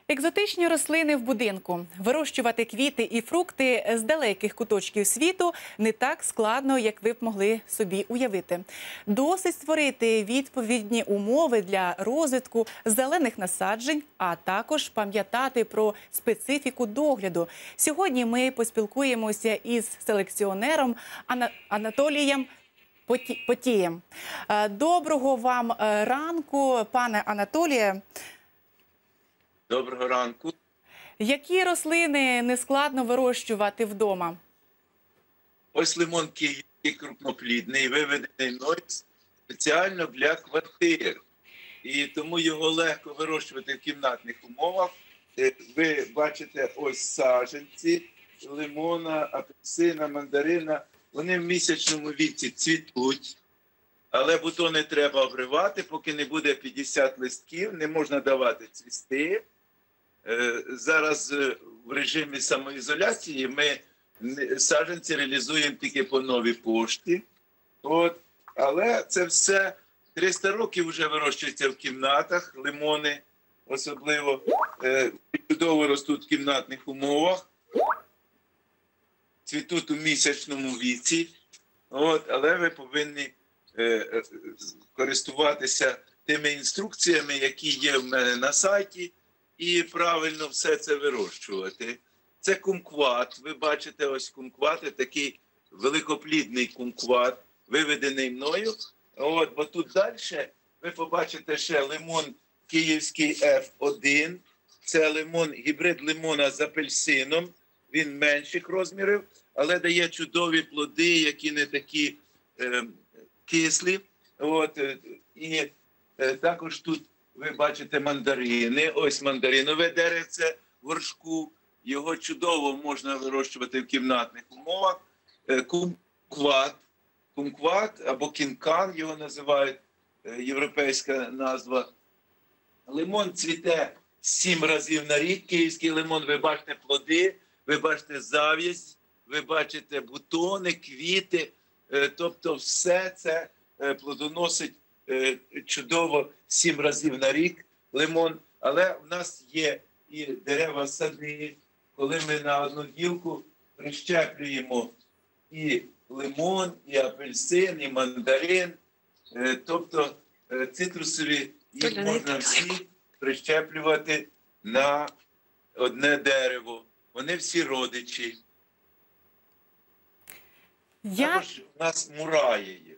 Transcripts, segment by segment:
Екзотичні рослини в будинку. Вирощувати квіти і фрукти з далеких куточків світу не так складно, як ви б могли собі уявити. Досить створити відповідні умови для розвитку зелених насаджень, а також пам'ятати про специфіку догляду. Сьогодні ми поспілкуємося із селекціонером Анатолієм Потієм. Доброго вам ранку, пане Анатоліє. Доброго ранку. Які рослини нескладно вирощувати вдома? Ось лимон київський крупноплідний, виведений мною спеціально для квартир. І тому його легко вирощувати в кімнатних умовах. Ви бачите ось саджанці лимона, апельсина, мандарина. Вони в місячному віці цвітуть, але бутони треба обривати, поки не буде 50 листків, не можна давати цвісти. Зараз в режимі самоізоляції ми саджанці реалізуємо тільки по новій пошті. Але це все 300 років вже вирощується в кімнатах, лимони особливо чудово ростуть в кімнатних умовах, цвітуть у місячному віці. Але ви повинні користуватися тими інструкціями, які є в мене на сайті, і правильно все це вирощувати. Це кумкват. Ви бачите, ось кумкват, такий великоплідний кумкват, виведений мною. Бо тут далі ви побачите ще лимон київський F1. Це гібрид лимона з апельсином. Він менших розмірів, але дає чудові плоди, які не такі кислі. І також тут ви бачите мандарини. Ось мандаринове деревце в горшку. Його чудово можна вирощувати в кімнатних умовах. Кумкват або кінкан його називають, європейська назва. Лимон цвіте 7 разів на рік. Київський лимон, ви бачите плоди, ви бачите зав'язь, ви бачите бутони, квіти. Тобто все це плодоносить чудово 7 разів на рік лимон. Але в нас є і дерева сади, коли ми на одну гілку прищеплюємо і лимон, і апельсин, і мандарин. Тобто цитрусові їх можна всі прищеплювати на одне дерево. Вони всі родичі. Також у нас мураї є.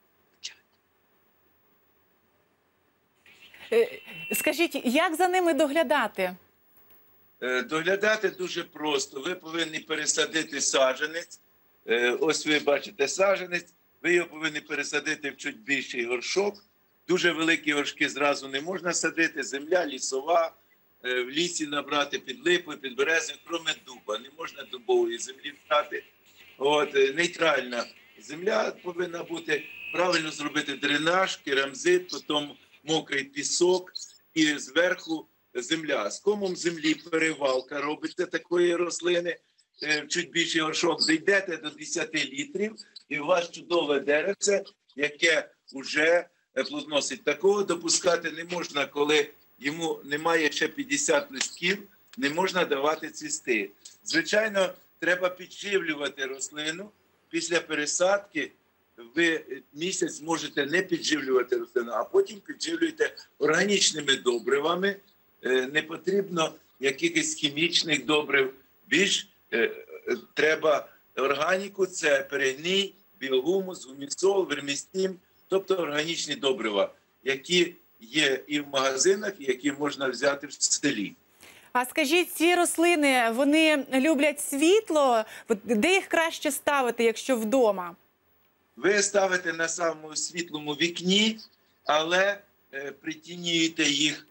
Скажіть, як за ними доглядати? Доглядати дуже просто. Ви повинні пересадити саджанець. Ось ви бачите саджанець. Ви його повинні пересадити в чуть більший горшок. Дуже великі горшки зразу не можна садити. Земля лісова. В лісі набрати під липою, під березою, кроме дуба. Не можна дубової землі брати. Нейтральна земля повинна бути. Правильно зробити дренаж, керамзит, потім мокрий пісок і зверху земля. З комом землі перевалка робиться такої рослини. Чуть більший горшок, зайдете до 10 літрів і у вас чудове деревце, яке вже плодоносить. Такого допускати не можна, коли йому немає ще 50 листків, не можна давати цвісти. Звичайно, треба підживлювати рослину. Після пересадки ви місяць можете не підживлювати рослину, а потім підживлюєте органічними добривами. Не потрібно якихось хімічних добрив. Більш треба органіку, це перегній, біогумус, гумісол, вермістим, тобто органічні добрива, які є і в магазинах, і які можна взяти в селі. А скажіть, ці рослини, вони люблять світло? Де їх краще ставити, якщо вдома? Ви ставите на самому світлому вікні, але притінюєте їх.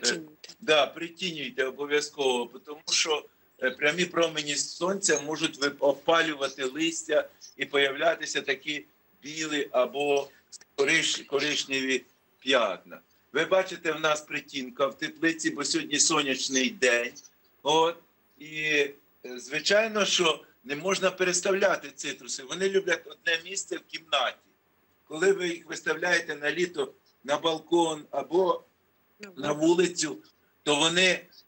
Притінюйте обов'язково, тому що прямі промені сонця можуть опалювати листя і появлятися такі білі або коричневі п'ятна. Ви бачите, в нас притінка в теплиці, бо сьогодні сонячний день. І звичайно, що не можна переставляти цитруси. Вони люблять одне місце в кімнаті. Коли ви їх виставляєте на літо на балкон або на вулицю, то вони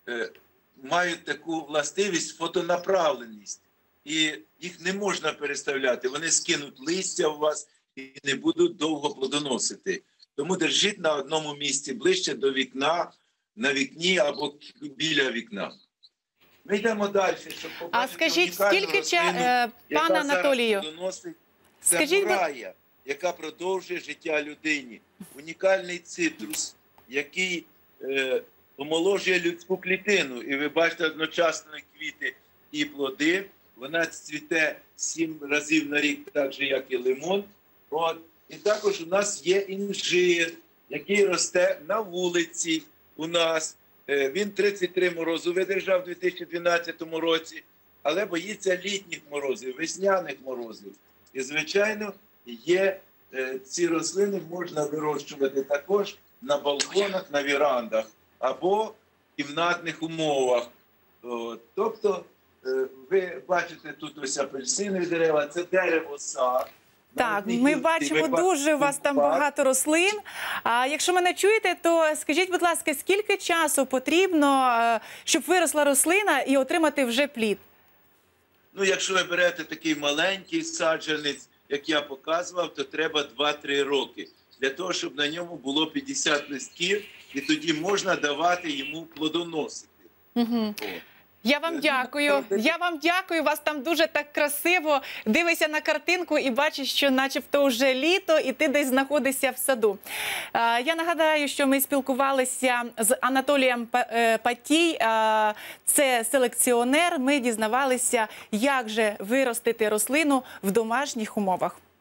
мають таку властивість фотонаправленість. І їх не можна переставляти. Вони скинуть листя у вас і не будуть довго плодоносити. Тому держіть на одному місці, ближче до вікна, на вікні або біля вікна. Ми йдемо далі, щоб побачити А скажіть, унікальну скільки рослину, пане яка зараз Анатолію, плодоносить. Це скажіть, мурая, яка продовжує життя людині. Унікальний цитрус, який омоложує людську клітину. І ви бачите одночасно і квіти, і плоди. Вона цвіте 7 разів на рік, так же, як і лимон. От. І також у нас є інжир, який росте на вулиці у нас. Він 33 морозу видержав у 2012 році, але боїться літніх морозів, весняних морозів. І, звичайно, ці рослини можна вирощувати також на балконах, на вірандах або в кімнатних умовах. Тобто, ви бачите тут ось апельсинові дерева, це дерево сад. так, ми бачимо дуже у вас там багато рослин. А якщо мене чуєте, то скажіть, будь ласка, скільки часу потрібно, щоб виросла рослина і отримати вже плід? Ну, якщо ви берете такий маленький саджанець, як я показував, то треба 2-3 роки. Для того, щоб на ньому було 50 листків, і тоді можна давати йому плодоносити. Угу. Я вам дякую. Я вам дякую. Вас там дуже так красиво. Дивишся на картинку і бачиш, що начебто вже літо, і ти десь знаходишся в саду. Я нагадаю, що ми спілкувалися з Анатолієм Патій. Це селекціонер. Ми дізнавалися, як же виростити рослину в домашніх умовах.